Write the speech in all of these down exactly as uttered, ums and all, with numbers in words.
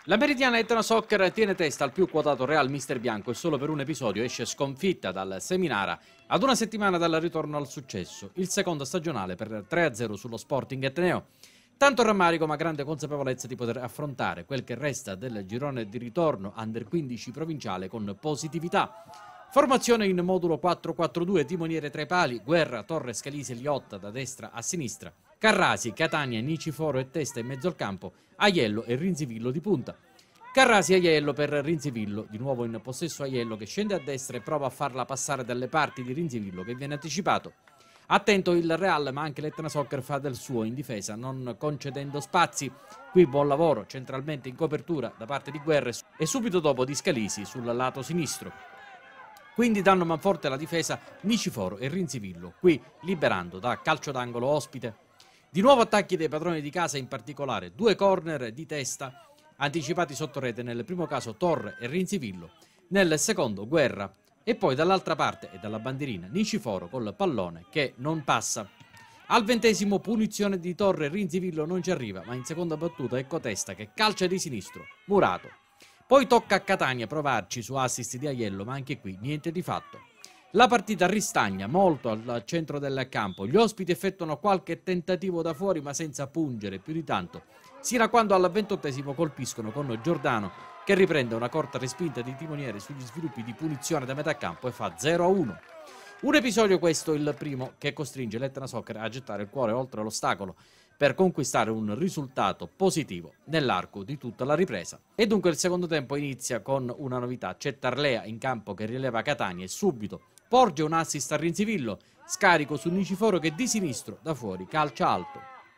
La Meridiana Etna Soccer tiene testa al più quotato Real Mister Bianco e solo per un episodio esce sconfitta dal Seminara ad una settimana dal ritorno al successo, il secondo stagionale per tre a zero sullo Sporting Etneo. Tanto rammarico ma grande consapevolezza di poter affrontare quel che resta del girone di ritorno under quindici provinciale con positività. Formazione in modulo quattro quattro due, timoniere tra i pali, Guerra, Torre, Scalisi e Liotta da destra a sinistra, Carrasi, Catania, Niciforo e Testa in mezzo al campo, Aiello e Rinzivillo di punta. Carrasi e Aiello per Rinzivillo, di nuovo in possesso Aiello che scende a destra e prova a farla passare dalle parti di Rinzivillo che viene anticipato. Attento il Real, ma anche l'Etna Soccer fa del suo in difesa, non concedendo spazi. Qui buon lavoro centralmente in copertura da parte di Guerra e subito dopo di Scalisi sul lato sinistro. Quindi danno manforte alla difesa Niciforo e Rinzivillo, qui liberando da calcio d'angolo ospite. Di nuovo attacchi dei padroni di casa, in particolare due corner di testa anticipati sotto rete, nel primo caso Torre e Rinzivillo, nel secondo Guerra e poi dall'altra parte e dalla bandierina Niciforo col pallone che non passa. Al ventesimo punizione di Torre, Rinzivillo non ci arriva, ma in seconda battuta ecco Testa che calcia di sinistro, murato. Poi tocca a Catania provarci su assist di Aiello, ma anche qui niente di fatto. La partita ristagna molto al centro del campo, gli ospiti effettuano qualche tentativo da fuori ma senza pungere più di tanto, sino a quando al ventottesimo colpiscono con Giordano che riprende una corta respinta di timoniere sugli sviluppi di punizione da metà campo e fa zero a uno. Un episodio questo, il primo, che costringe l'Etna Soccer a gettare il cuore oltre l'ostacolo per conquistare un risultato positivo nell'arco di tutta la ripresa. E dunque il secondo tempo inizia con una novità, c'è Tarlea in campo che rileva Catania e subito porge un assist a Rinzivillo, scarico su Niciforo che di sinistro da fuori calcia alto.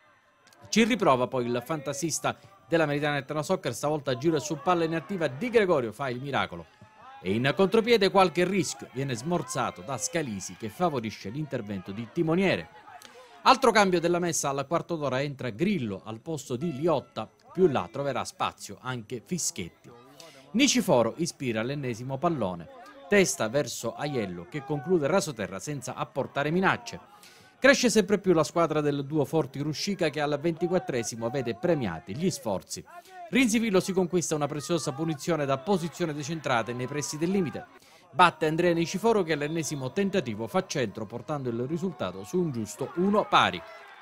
Ci riprova poi il fantasista della Meridiana Etna Soccer, stavolta a giro e su palla inattiva Di Gregorio fa il miracolo. E in contropiede qualche rischio viene smorzato da Scalisi che favorisce l'intervento di timoniere. Altro cambio della messa, al quarto d'ora entra Grillo al posto di Liotta, più là troverà spazio anche Fischetti. Niciforo ispira l'ennesimo pallone, Testa verso Aiello che conclude rasoterra senza apportare minacce. Cresce sempre più la squadra del duo Forti Ruscica che al ventiquattresimo vede premiati gli sforzi. Rinzivillo si conquista una preziosa punizione da posizione decentrata nei pressi del limite. Batte Andrea Niciforo che all'ennesimo tentativo fa centro portando il risultato su un giusto uno pari.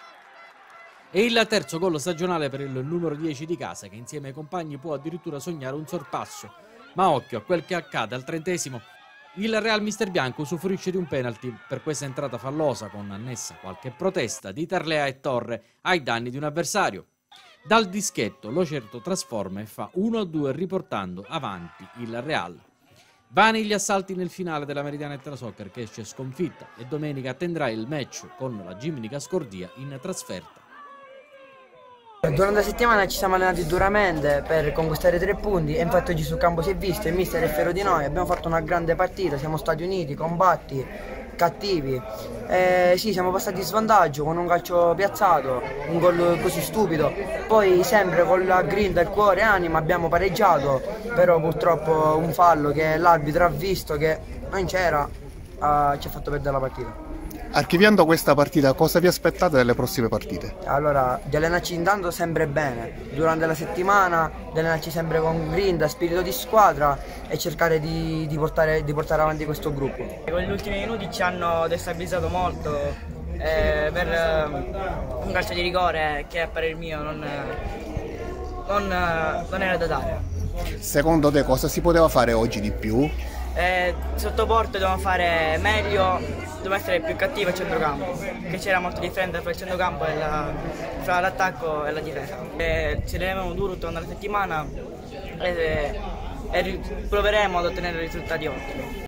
E il terzo gol stagionale per il numero dieci di casa che insieme ai compagni può addirittura sognare un sorpasso. Ma occhio a quel che accade al trentesimo. Il Real Mister Bianco usufruisce di un penalty per questa entrata fallosa con annessa qualche protesta di Tarlea e Torre ai danni di un avversario. Dal dischetto lo certo trasforma e fa uno a due riportando avanti il Real. Vani gli assalti nel finale della Meridiana Etna Soccer che esce sconfitta e domenica attendrà il match con la Gimnica Scordia in trasferta. Durante la settimana ci siamo allenati duramente per conquistare tre punti e infatti oggi sul campo si è visto, il mister è fiero di noi, abbiamo fatto una grande partita, siamo stati uniti, combatti, cattivi. Eh, sì, siamo passati in svantaggio con un calcio piazzato, un gol così stupido, poi sempre con la grinta, il cuore e anima abbiamo pareggiato, però purtroppo un fallo che l'arbitro ha visto che non c'era, uh, ci ha fatto perdere la partita. Archiviando questa partita, cosa vi aspettate dalle prossime partite? Allora, di allenarci intanto sempre bene, durante la settimana di allenarci sempre con grinta, spirito di squadra e cercare di, di, portare, di portare avanti questo gruppo. Con gli ultimi minuti ci hanno destabilizzato molto eh, per eh, un calcio di rigore che a parer mio non, non, non era da dare. Secondo te cosa si poteva fare oggi di più? Eh, sotto porta dobbiamo fare meglio, dobbiamo essere più cattivi al centrocampo, che c'era molta differenza tra il centrocampo e la, fra l'attacco e la difesa. Eh, ci alleniamo duro tutta la settimana e, e proveremo ad ottenere risultati ottimi.